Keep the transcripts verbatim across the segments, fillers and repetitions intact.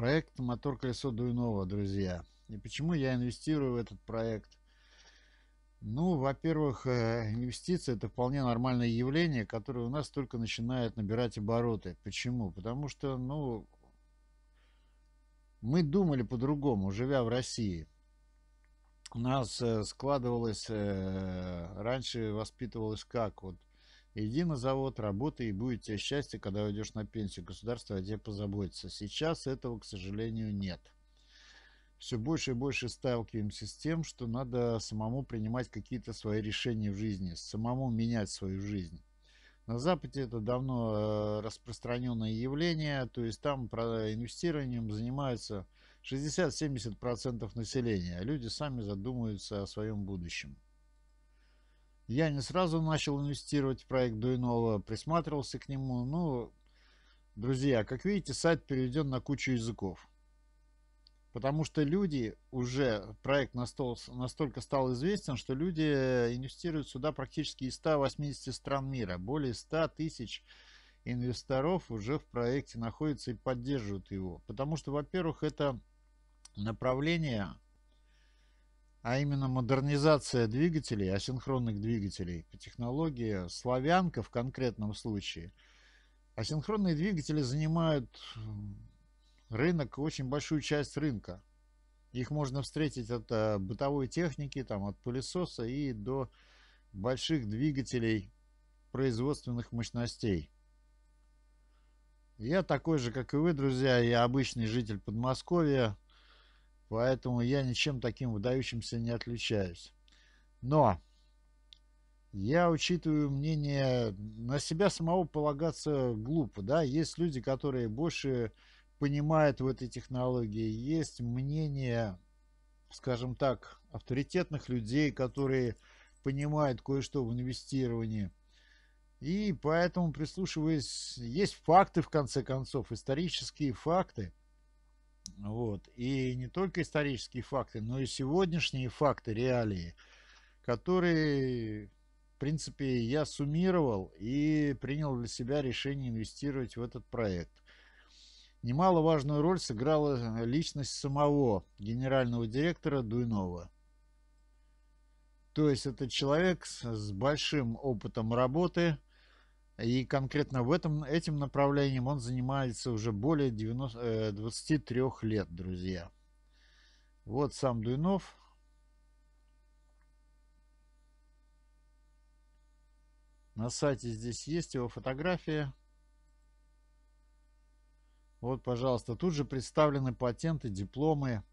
Проект «Мотор Колесо Дуйнова», друзья. И почему я инвестирую в этот проект? Ну, во-первых, э, инвестиции– это вполне нормальное явление, которое у нас только начинает набирать обороты. Почему? Потому что, ну, мы думали по-другому, живя в России. У нас э, складывалось, э, раньше воспитывалось как? Вот, иди на завод, работай, и будет тебе счастье, когда уйдешь на пенсию. Государство о тебе позаботится. Сейчас этого, к сожалению, нет. Все больше и больше сталкиваемся с тем, что надо самому принимать какие-то свои решения в жизни, самому менять свою жизнь. На Западе это давно э, распространенное явление, то есть там про инвестированием занимаются шестьдесят-семьдесят процентов населения, а люди сами задумываются о своем будущем. Я не сразу начал инвестировать в проект Дуйнова, присматривался к нему. Ну, друзья, как видите, сайт переведен на кучу языков. Потому что люди уже, проект настол, настолько стал известен, что люди инвестируют сюда практически из ста восьмидесяти стран мира. Более ста тысяч инвесторов уже в проекте находятся и поддерживают его. Потому что, во-первых, это направление, а именно модернизация двигателей, асинхронных двигателей по технологии «Славянка» в конкретном случае. Асинхронные двигатели занимают рынок, очень большую часть рынка. Их можно встретить от э, бытовой техники, там, от пылесоса и до больших двигателей производственных мощностей. Я такой же, как и вы, друзья, я обычный житель Подмосковья, поэтому я ничем таким выдающимся не отличаюсь. Но я учитываю мнение, на себя самого полагаться глупо, да, есть люди, которые больше понимают в этой технологии, есть мнение, скажем так, авторитетных людей, которые понимают кое-что в инвестировании. И поэтому, прислушиваясь, есть факты, в конце концов, исторические факты. Вот. И не только исторические факты, но и сегодняшние факты, реалии, которые, в принципе, я суммировал и принял для себя решение инвестировать в этот проект. Немаловажную роль сыграла личность самого генерального директора Дуйнова. То есть это человек с, с большим опытом работы, и конкретно в этом, этим направлением он занимается уже более девяноста, э, двадцати трёх лет, друзья. Вот сам Дуйнов. На сайте здесь есть его фотография. Вот, пожалуйста, тут же представлены патенты, дипломы.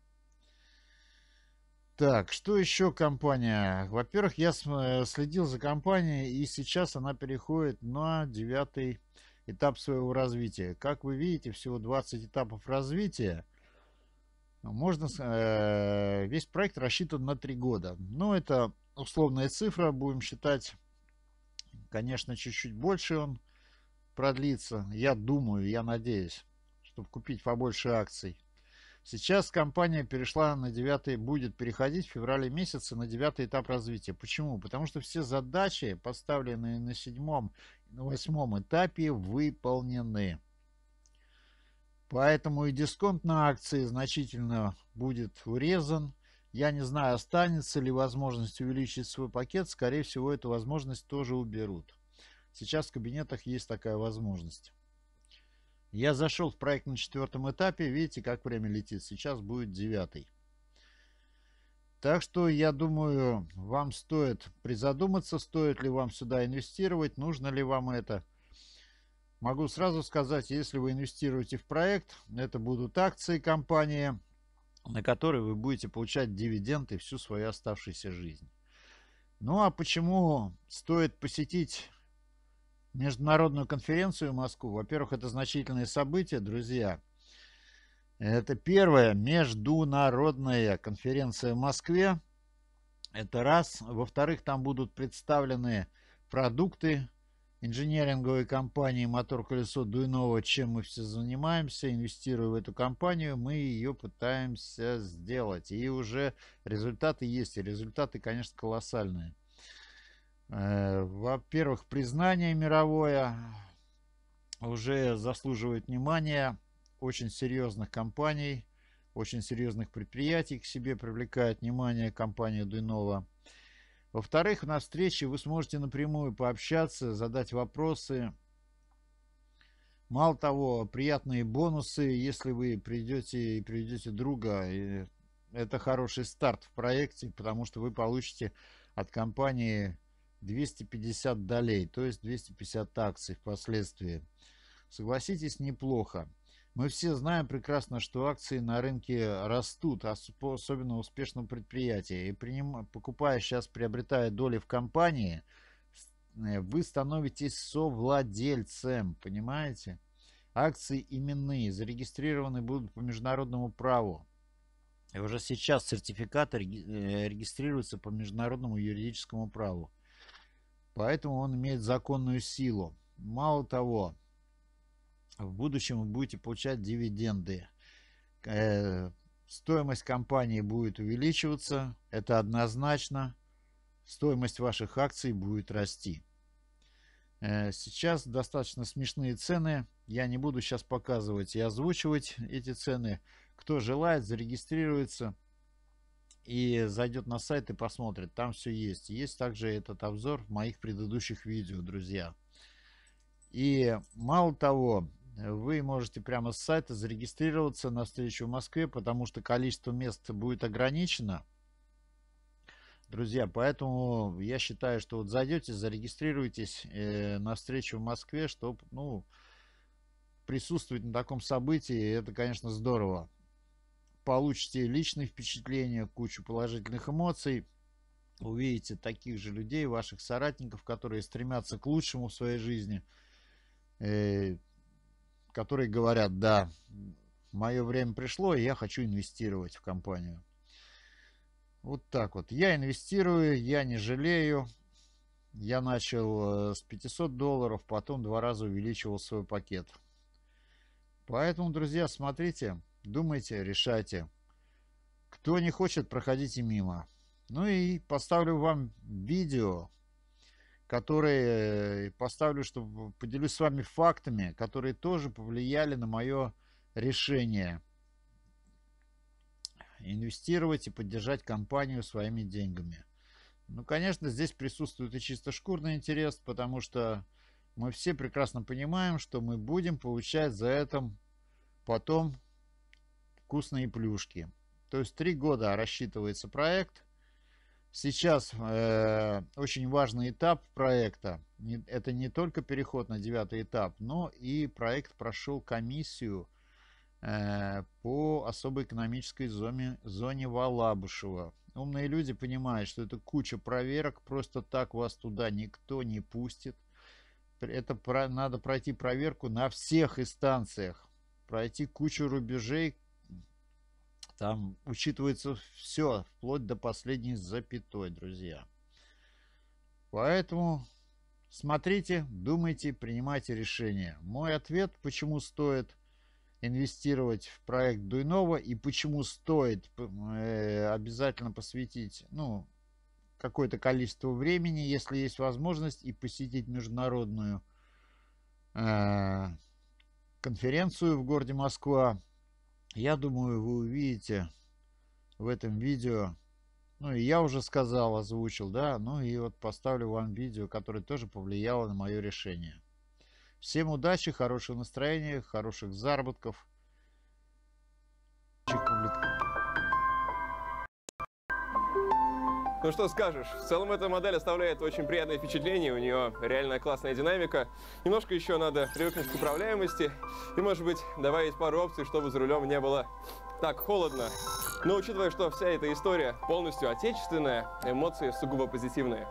Так, что еще компания? Во-первых, я следил за компанией, и сейчас она переходит на девятый этап своего развития. Как вы видите, всего двадцать этапов развития. Можно, э, весь проект рассчитан на три года. Но это условная цифра, будем считать, конечно, чуть-чуть больше он продлится. Я думаю, я надеюсь, чтобы купить побольше акций. Сейчас компания перешла на девятый, будет переходить в феврале месяце на девятый этап развития. Почему? Потому что все задачи, поставленные на седьмом и на восьмом этапе, выполнены. Поэтому и дисконт на акции значительно будет урезан. Я не знаю, останется ли возможность увеличить свой пакет. Скорее всего, эту возможность тоже уберут. Сейчас в кабинетах есть такая возможность. Я зашел в проект на четвертом этапе. Видите, как время летит. Сейчас будет девятый. Так что, я думаю, вам стоит призадуматься, стоит ли вам сюда инвестировать, нужно ли вам это. Могу сразу сказать, если вы инвестируете в проект, это будут акции компании, на которые вы будете получать дивиденды всю свою оставшуюся жизнь. Ну а почему стоит посетить международную конференцию в Москву? Во-первых, это значительное событие, друзья. Это первая международная конференция в Москве. Это раз. Во-вторых, там будут представлены продукты инженеринговой компании «Мотор Колесо Дуйнова», чем мы все занимаемся, инвестируя в эту компанию, мы ее пытаемся сделать. И уже результаты есть, и результаты, конечно, колоссальные. Во-первых, признание мировое уже заслуживает внимания. очень серьезных компаний, очень серьезных предприятий к себе привлекает внимание компания Дуйнова. Во-вторых, на встрече вы сможете напрямую пообщаться, задать вопросы. Мало того, приятные бонусы, если вы придете и приведете друга, и это хороший старт в проекте, потому что вы получите от компании двести пятьдесят долей, то есть двести пятьдесят акций впоследствии. Согласитесь, неплохо. Мы все знаем прекрасно, что акции на рынке растут, особенно у успешного предприятия. И приним... покупая сейчас, приобретая доли в компании, вы становитесь совладельцем, понимаете? Акции именные, зарегистрированы будут по международному праву. И уже сейчас сертификаты регистрируются по международному юридическому праву. Поэтому он имеет законную силу. Мало того, в будущем вы будете получать дивиденды. Э, стоимость компании будет увеличиваться, это однозначно. Стоимость ваших акций будет расти. Э, сейчас достаточно смешные цены. Я не буду сейчас показывать и озвучивать эти цены. Кто желает, зарегистрируется и зайдет на сайт и посмотрит. Там все есть. Есть также этот обзор в моих предыдущих видео, друзья. И мало того, вы можете прямо с сайта зарегистрироваться на встречу в Москве, потому что количество мест будет ограничено. Друзья, поэтому я считаю, что вот зайдете, зарегистрируйтесь э, на встречу в Москве, чтобы, ну, присутствовать на таком событии. Это, конечно, здорово. Получите личные впечатления, кучу положительных эмоций. Увидите таких же людей, ваших соратников, которые стремятся к лучшему в своей жизни. Э, которые говорят: да, мое время пришло, и я хочу инвестировать в компанию. Вот так вот. Я инвестирую, я не жалею. Я начал с пятисот долларов, потом два раза увеличивал свой пакет. Поэтому, друзья, смотрите, думайте, решайте. Кто не хочет, проходите мимо. Ну и поставлю вам видео, которые поставлю, чтобы поделюсь с вами фактами, которые тоже повлияли на мое решение инвестировать и поддержать компанию своими деньгами. Ну, конечно, здесь присутствует и чисто шкурный интерес, потому что мы все прекрасно понимаем, что мы будем получать за это потом вкусные плюшки. То есть три года рассчитывается проект. Сейчас э, очень важный этап проекта. Не, это не только переход на девятый этап, но и проект прошел комиссию э, по особой экономической зоне, зоне Валабушева. Умные люди понимают, что это куча проверок, просто так вас туда никто не пустит. Это про, надо пройти проверку на всех инстанциях, пройти кучу рубежей. Там учитывается все, вплоть до последней запятой, друзья. Поэтому смотрите, думайте, принимайте решения. Мой ответ, почему стоит инвестировать в проект Дуйнова и почему стоит э, обязательно посвятить, ну, какое-то количество времени, если есть возможность, и посетить международную э, конференцию в городе Москва. Я думаю, вы увидите в этом видео, ну и я уже сказал, озвучил, да, ну и вот поставлю вам видео, которое тоже повлияло на мое решение. Всем удачи, хорошего настроения, хороших заработков. Ну что скажешь, в целом эта модель оставляет очень приятное впечатление, у нее реально классная динамика. Немножко еще надо привыкнуть к управляемости и, может быть, добавить пару опций, чтобы за рулем не было так холодно. Но учитывая, что вся эта история полностью отечественная, эмоции сугубо позитивные.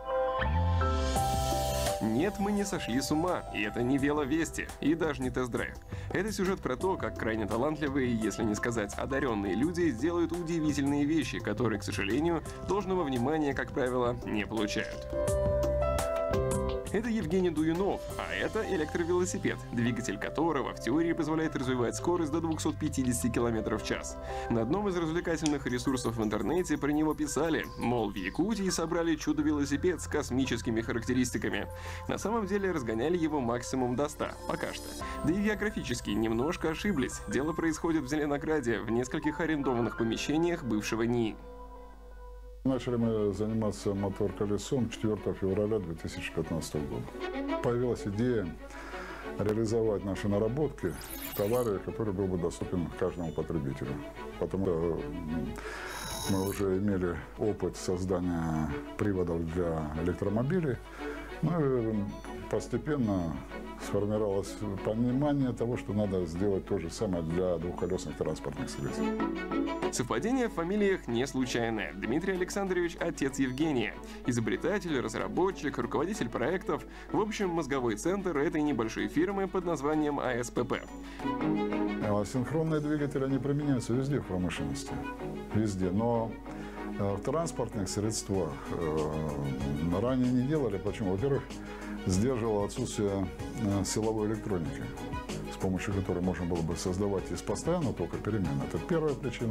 Нет, мы не сошли с ума, и это не веловести, и даже не тест-драйв. Это сюжет про то, как крайне талантливые, если не сказать одаренные люди, делают удивительные вещи, которые, к сожалению, должного внимания, как правило, не получают. Это Евгений Дуюнов, а это электровелосипед, двигатель которого в теории позволяет развивать скорость до двухсот пятидесяти километров в час. На одном из развлекательных ресурсов в интернете про него писали, мол, в Якутии собрали чудо-велосипед с космическими характеристиками. На самом деле разгоняли его максимум до ста, пока что. Да и географически немножко ошиблись. Дело происходит в Зеленограде, в нескольких арендованных помещениях бывшего НИИ. Начали мы заниматься мотор-колесом четвёртого февраля две тысячи пятнадцатого года. Появилась идея реализовать наши наработки в товаре, который был бы доступен каждому потребителю. Потому что мы уже имели опыт создания приводов для электромобилей. Ну и постепенно сформировалось понимание того, что надо сделать то же самое для двухколесных транспортных средств. Совпадение в фамилиях не случайное. Дмитрий Александрович – отец Евгения. Изобретатель, разработчик, руководитель проектов. В общем, мозговой центр этой небольшой фирмы под названием А С П П. А синхронные двигатели, они применяются везде в промышленности. Везде. Но в транспортных средствах ранее не делали. Почему? Во-первых, сдерживало отсутствие силовой электроники, с помощью которой можно было бы создавать из постоянного тока перемен. Это первая причина.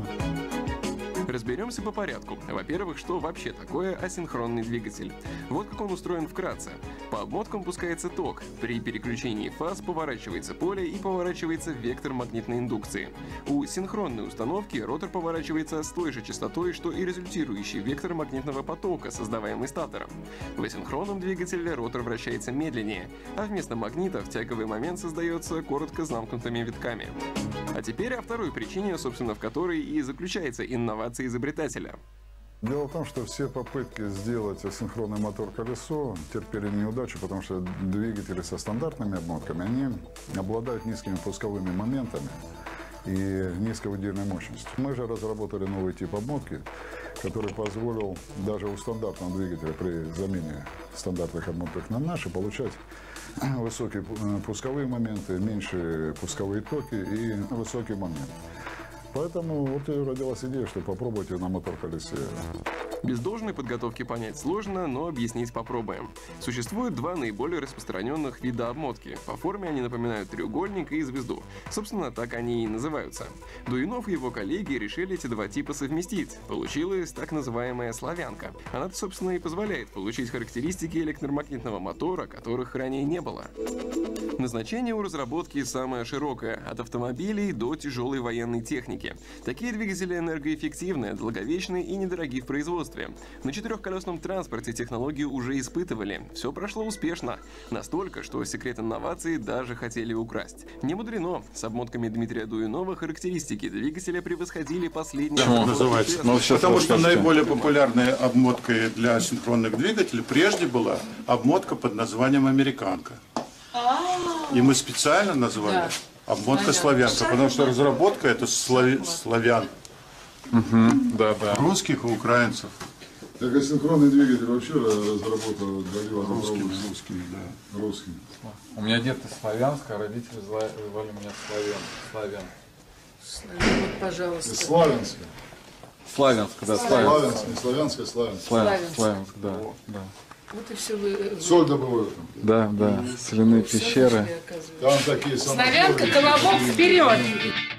Разберемся по порядку. Во-первых, что вообще такое асинхронный двигатель? Вот как он устроен вкратце. По обмоткам пускается ток. При переключении фаз поворачивается поле и поворачивается вектор магнитной индукции. У синхронной установки ротор поворачивается с той же частотой, что и результирующий вектор магнитного потока, создаваемый статором. В асинхронном двигателе ротор вращается медленнее, а вместо магнитов тяговый момент создается коротко замкнутыми витками. А теперь о второй причине, собственно, в которой и заключается инновация изобретателя. Дело в том, что все попытки сделать асинхронный мотор-колесо терпели неудачу, потому что двигатели со стандартными обмотками, они обладают низкими пусковыми моментами и низкой удельной мощностью. Мы же разработали новый тип обмотки, который позволил даже у стандартного двигателя при замене стандартных обмоток на наши получать высокие пусковые моменты, меньшие пусковые токи и высокий момент. Поэтому вот и родилась идея, что попробуйте на мотор-колесе. Без должной подготовки понять сложно, но объяснить попробуем. Существует два наиболее распространенных вида обмотки. По форме они напоминают треугольник и звезду. Собственно, так они и называются. Дуюнов и его коллеги решили эти два типа совместить. Получилась так называемая славянка. Она-то, собственно, и позволяет получить характеристики электромагнитного мотора, которых ранее не было. Назначение у разработки самое широкое – от автомобилей до тяжелой военной техники. Такие двигатели энергоэффективны, долговечны и недороги в производстве. На четырехколесном транспорте технологию уже испытывали. Все прошло успешно. Настолько, что секрет инноваций даже хотели украсть. Не мудрено. С обмотками Дмитрия Дуюнова характеристики двигателя превосходили последние... Почему называется? Ну, потому что наиболее популярной обмоткой для синхронных двигателей прежде была обмотка под названием «Американка». И мы специально назвали да. обмотка славянка, потому что разработка это слави... славян. Угу. Да, да. Русских и украинцев. Так асинхронный двигатель вообще разработал русскими, русскими, да. Русскими. У меня дед из Славянска, а родители звали меня Славян. Славян. Славян, вот, пожалуйста. Из Славянска. Славянск, да, Славянск. Славянск, не Славянск, а Славянск. Славянск, Славянск, да, да. Вот и все вы... Соль добывают там. Да, да, соляные пещеры. Там такие самые... Славянка, колобок, вперед!